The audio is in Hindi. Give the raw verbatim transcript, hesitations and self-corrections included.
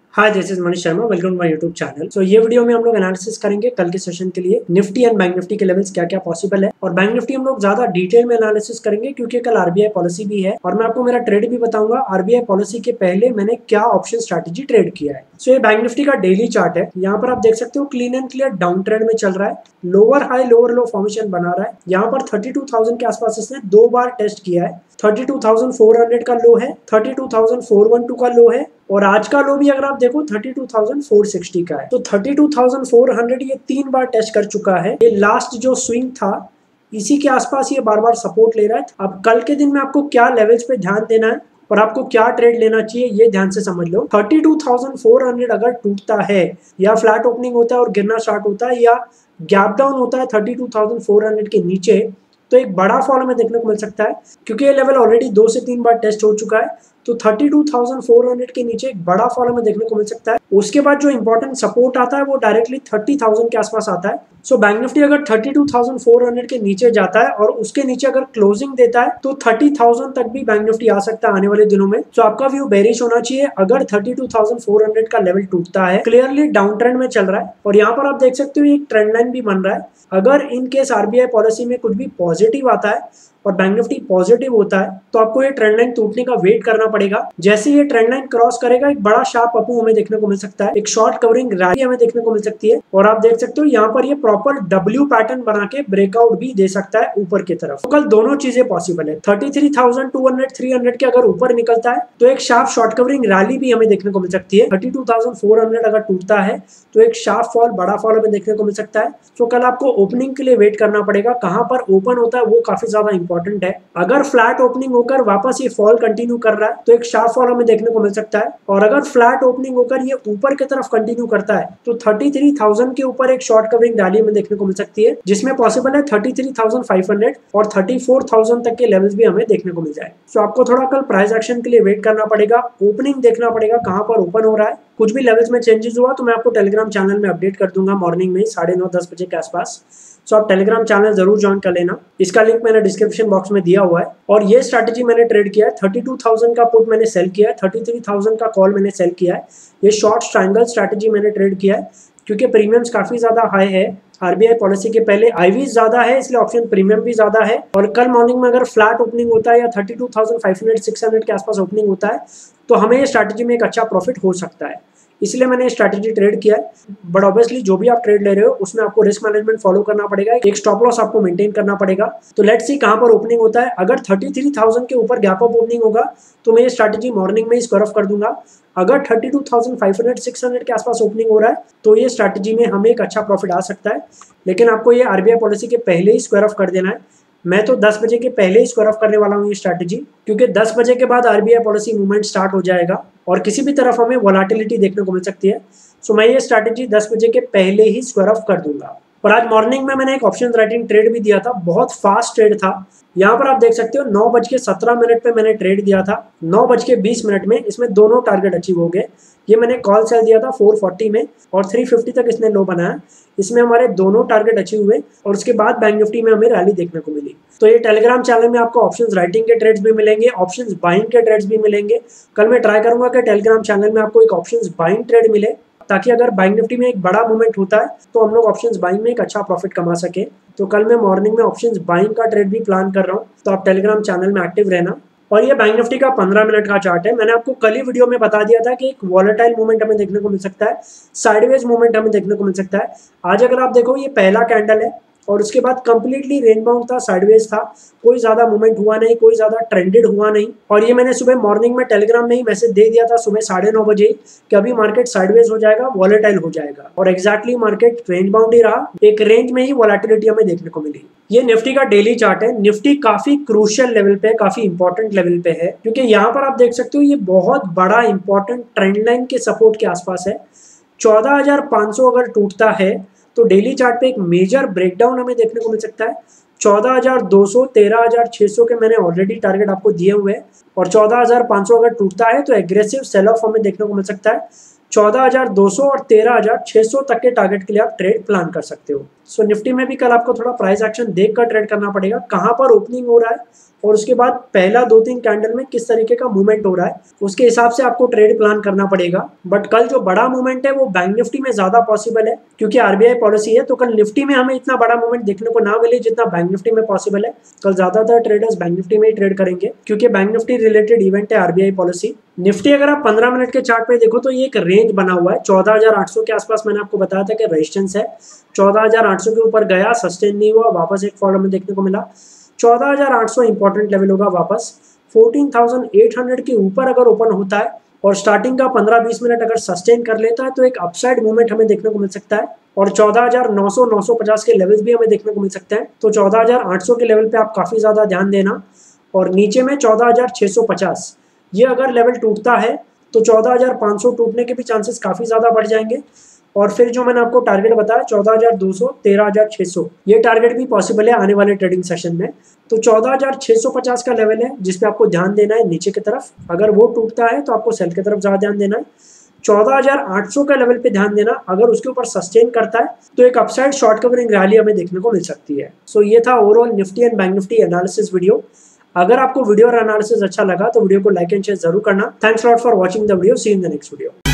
Hi, this is Manish Sharma. Welcome to my YouTube channel. So ये वीडियो में हम लोग एनालिसिस करेंगे कल के सेशन के लिए निफ्टी एंड बैंक निफ्टी के लेवल्स क्या क्या पॉसिबल है। और बैंक निफ्टी हम लोग ज्यादा डिटेल में एनालिसिस करेंगे क्योंकि कल आरबीआई पॉलिसी भी है और मैं आपको मेरा ट्रेड भी बताऊंगा। आरबीआई पॉलिसी के पहले मैंने क्या ऑप्शन स्ट्रैटेजी ट्रेड किया है। सो so, ये बैंक निफ्टी का डेली चार्ट है। यहाँ पर आप देख सकते हो clean and clear down trend में चल रहा है। Lower high lower low formation बना रहा है। यहाँ पर थर्टी टू थाउजेंड के आसपास इसने दो बार टेस्ट किया है। Thirty two thousand four hundred का लो है, thirty two thousand four hundred twelve का लो है और आज का लो भी अगर आप देखो thirty two thousand four sixty का है। तो thirty two thousand four hundred ये तीन बार टेस्ट कर चुका है। ये लास्ट जो स्विंग था इसी के आसपास ये बार बार सपोर्ट ले रहा है। अब कल के दिन में आपको क्या लेवल्स पे ध्यान देना है और आपको क्या ट्रेड लेना चाहिए ये ध्यान से समझ लो। Thirty two thousand four hundred अगर टूटता है या फ्लैट ओपनिंग होता है और गिरना स्टार्ट होता है या गैप डाउन होता है thirty two thousand four hundred के नीचे, तो एक बड़ा फॉल हमें देखने को मिल सकता है क्योंकि ये लेवल ऑलरेडी दो से तीन बार टेस्ट हो चुका है। तो thirty two thousand four hundred के नीचे एक बड़ा फॉल हमें देखने को मिल सकता है। उसके बाद जो इंपॉर्टेंट सपोर्ट आता है वो डायरेक्टली थर्टी थाउजेंड के आसपास आता है। सो बैंक निफ्टी अगर thirty two thousand four hundred के नीचे जाता है और उसके नीचे अगर क्लोजिंग देता है तो थर्टी थाउजेंड तक भी बैंक निफ्टी आ सकता है आने वाले दिनों में। तो आपका व्यू बेरिश होना चाहिए अगर thirty two thousand four hundred का लेवल टूटता है। क्लियरली डाउन ट्रेंड में चल रहा है और यहाँ पर आप देख सकते हो एक ट्रेंड लाइन भी बन रहा है। अगर इन केस आरबीआई पॉलिसी में कुछ भी पॉजिटिव आता है और बैंक निफ्टी पॉजिटिव होता है तो आपको ये ट्रेंड लाइन टूटने का वेट करना पड़ेगा। जैसे ये ट्रेंड लाइन क्रॉस करेगा एक बड़ा शार्प अपू हमें देखने को मिल सकता है, एक शॉर्ट कवरिंग रैली हमें देखने को मिल सकती है और आप देख सकते हो यहाँ पर ये प्रॉपर डब्ल्यू पैटर्न बना के ब्रेकआउट भी दे सकता है ऊपर की तरफ। तो कल दोनों चीजें पॉसिबल है। Thirty three thousand two hundred three hundred के अगर ऊपर निकलता है तो एक शार्प शॉर्ट कवरिंग रैली भी हमें देखने को मिल सकती है। Thirty two thousand four hundred अगर टूटता है तो एक शार्प फॉल बड़ा फॉल हमें देखने को मिल सकता है। तो कल आपको ओपनिंग के लिए वेट करना पड़ेगा। कहां पर ओपन होता है वो काफी ज्यादा इंपॉर्टेंट है। अगर फ्लैट ओपनिंग होकर वापस ये फॉल कंटिन्यू कर रहा है तो एक शार्प फॉल हमें देखने को मिल सकता है और अगर फ्लैट ओपनिंग होकर ये ऊपर की तरफ कंटिन्यू करता है तो थर्टी थ्री थाउजेंड के ऊपर एक शॉर्ट कवरिंग रैली में देखने को मिल सकती है जिसमें पॉसिबल है thirty three thousand five hundred और थर्टी फोर थाउजेंड तक के लेवल्स भी हमें देखने को मिल जाए। सो आपको थोड़ा कल प्राइस एक्शन के लिए वेट करना पड़ेगा। ओपनिंग देखना पड़ेगा कहां पर ओपन हो रहा है। कुछ भी लेवल्स में चेंजेस हुआ तो मैं आपको टेलीग्राम चैनल में अपडेट कर दूंगा मॉर्निंग में साढ़े नौ दस बजे के आसपास। सो आप टेलीग्राम चैनल जरूर ज्वाइन कर लेना। इसका लिंक मैंने डिस्क्रिप्शन बॉक्स में दिया हुआ है। और ये स्ट्रैटेजी मैंने ट्रेड किया है। थर्टी टू थाउजेंड का पुट मैंने सेल किया है, थर्टी थ्री थाउजेंड का कॉल मैंने सेल किया है। ये शॉर्ट ट्रायंगल स्ट्रैटेजी मैंने ट्रेड किया है क्योंकि प्रीमियम्स काफी ज्यादा हाई है। आरबीआई पॉलिसी के पहले आईवीज ज्यादा है इसलिए ऑप्शन प्रीमियम भी ज्यादा है। और कल मॉर्निंग में अगर फ्लैट ओपनिंग होता है या thirty two thousand five hundred six hundred के आसपास ओपनिंग होता है तो हमें ये स्ट्रैटेजी में एक अच्छा प्रॉफिट हो सकता है। इसलिए मैंने स्ट्रैटेजी ट्रेड किया है। बट ऑब्वियसली जो भी आप ट्रेड ले रहे हो उसमें आपको रिस्क मैनेजमेंट फॉलो करना पड़ेगा। एक स्टॉप लॉस आपको मेंटेन करना पड़ेगा। तो लेट्स सी कहां पर ओपनिंग होता है। अगर थर्टी थ्री थाउजेंड के ऊपर गैप अप ओपनिंग होगा तो मैं ये स्ट्रैटेजी मॉर्निंग में ही स्क्वायर ऑफ कर दूंगा। अगर thirty two thousand five hundred six hundred के आसपास ओपनिंग हो रहा है तो ये स्ट्रैटेजी में हमें एक अच्छा प्रॉफिट आ सकता है। लेकिन आपको ये आरबीआई पॉलिसी के पहले ही स्क्वायर ऑफ कर देना है। मैं तो दस बजे के पहले ही स्क्वायर ऑफ करने वाला हूँ ये स्ट्रैटेजी क्योंकि दस बजे के बाद आरबीआई पॉलिसी मूवमेंट स्टार्ट हो जाएगा और किसी भी तरफ हमें वोलेटिलिटी देखने को मिल सकती है। सो मैं ये स्ट्रैटेजी दस बजे के पहले ही स्क्वायर ऑफ कर दूंगा। और आज मॉर्निंग में मैंने एक ऑप्शन राइटिंग ट्रेड भी दिया था। बहुत फास्ट ट्रेड था। यहाँ पर आप देख सकते हो नौ बज के सत्रह मिनट पे मैंने ट्रेड दिया था। नौ बज के बीस मिनट में इसमें दोनों टारगेट अचीव हो गए। ये मैंने कॉल सेल दिया था फोर फोर्टी में और थ्री फिफ्टी तक इसने लो बनाया। इसमें हमारे दोनों टारगेट अचीव हुए और उसके बाद बैंक निफ्टी में हमें रैली देखने को मिली। तो ये टेलीग्राम चैनल में आपको ऑप्शंस राइटिंग के ट्रेड्स भी मिलेंगे, ऑप्शंस बाइंग के ट्रेड्स भी मिलेंगे। कल मैं ट्राई करूंगा कि टेलीग्राम चैनल में आपको एक ऑप्शंस बाइंग ट्रेड मिले ताकि अगर बैंक निफ्टी में एक बड़ा मूवमेंट होता है तो हम लोग ऑप्शंस बाइंग में एक अच्छा प्रॉफिट कमा सके। तो कल मैं मॉर्निंग में ऑप्शंस बाइंग का ट्रेड भी प्लान कर रहा हूँ। तो आप टेलीग्राम चैनल में एक्टिव रहना। और ये बैंक निफ्टी का पंद्रह मिनट का चार्ट है। मैंने आपको कल ही वीडियो में बता दिया था कि एक वॉलेटाइल मूवमेंट हमें देखने को मिल सकता है, साइडवेज मूवमेंट हमें देखने को मिल सकता है। आज अगर आप देखो ये पहला कैंडल है और उसके बाद कंप्लीटली रेन बाउंड था, साइडवेज था, कोई ज्यादा मूवमेंट हुआ नहीं, कोई ज्यादा ट्रेंडेड हुआ नहीं। और ये मैंने सुबह मॉर्निंग में टेलीग्राम में ही मैसेज दे दिया था सुबह साढ़े नौ बजे कि अभी मार्केट साइडवेज हो जाएगा, वॉलेटाइल हो जाएगा। और एग्जैक्टली मार्केट रेंज बाउंड ही रहा। एक रेंज में ही वॉलेटिलिटी हमें देखने को मिली। ये निफ्टी का डेली चार्ट है। निफ्टी काफी क्रूशियल लेवल पे, काफी इंपॉर्टेंट लेवल पे है क्योंकि यहाँ पर आप देख सकते हो ये बहुत बड़ा इंपॉर्टेंट ट्रेंड लाइन के सपोर्ट के आसपास है। चौदह हजार पांच सौ अगर टूटता है तो डेली चार्ट पे एक मेजर ब्रेकडाउन हमें देखने को मिल सकता है। चौदह हजार दो सौ, तेरह हजार छह सौ के मैंने ऑलरेडी टारगेट आपको दिए हुए हैं और चौदह हजार पांच सौ अगर टूटता है तो एग्रेसिव सेल ऑफ हमें देखने को मिल सकता है। चौदह हज़ार दो सौ और तेरह हज़ार छह सौ तक के टारगेट के लिए आप ट्रेड प्लान कर सकते हो। सो निफ्टी में भी कल आपको थोड़ा प्राइस एक्शन देखकर ट्रेड करना पड़ेगा, कहां पर ओपनिंग हो रहा है और उसके बाद पहला दो तीन कैंडल में किस तरीके का मूवमेंट हो रहा है, उसके हिसाब से आपको ट्रेड प्लान करना पड़ेगा। बट कल जो बड़ा मूवमेंट है वो बैंक निफ्टी में ज्यादा पॉसिबल है, क्योंकि आरबीआई पॉलिसी है। तो कल निफ्टी में हमें इतना बड़ा मूवमेंट देखने को ना मिले जितना बैंक निफ्टी में पॉसिबल है। कल ज्यादातर ट्रेडर्स बैंक निफ्टी में ही ट्रेड करेंगे, क्योंकि बैंक निफ्टी रिलेटेड इवेंट है आरबीआई पॉलिसी। निफ्टी अगर आप पंद्रह मिनट के चार्ट पे देखो तो ये एक रेंज बना हुआ है चौदह हज़ार आठ सौ के आसपास। मैंने आपको बताया था कि रेजिस्टेंस है, चौदह हज़ार आठ सौ के ऊपर गया, सस्टेन नहीं हुआ, वापस एक फॉल हमें देखने को मिला। चौदह हज़ार आठ सौ इंपॉर्टेंट लेवल होगा वापस। चौदह हज़ार आठ सौ के ऊपर अगर ओपन होता है और स्टार्टिंग का पंद्रह बीस मिनट अगर सस्टेन कर लेता है तो एक अपसाइड मूवमेंट हमें देखने को मिल सकता है। और चौदह हज़ार नौ सौ नौ सौ पचास के लेवल्स भी हमें देखने को मिल सकते हैं। तो चौदह हज़ार आठ सौ के लेवल पे आप काफी ज्यादा ध्यान देना। और नीचे में चौदह हज़ार छह सौ पचास, ये अगर लेवल टूटता है तो चौदह हज़ार पाँच सौ टूटने के भी चांसेस काफी ज्यादा बढ़ जाएंगे। और फिर जो मैंने आपको टारगेट बताया चौदह हज़ार दो सौ, तेरह हज़ार छह सौ, ये टारगेट भी पॉसिबल है आने वाले ट्रेडिंग सेशन में। तो चौदह हज़ार छह सौ पचास का लेवल है जिसपे आपको ध्यान देना है नीचे की तरफ। अगर वो टूटता है तो आपको सेल की तरफ ज्यादा ध्यान देना है। चौदह हज़ार आठ सौ का लेवल पे ध्यान देना, अगर उसके ऊपर सस्टेन करता है तो एक अपसाइड शॉर्ट कवरिंग रैली हमें देखने को मिल सकती है। सो ये था overall Nifty and bank Nifty analysis video. अगर आपको वीडियो और एनालिसिस अच्छा लगा तो वीडियो को लाइक एंड शेयर जरूर करना। Thanks lot for watching the video, see in the next video.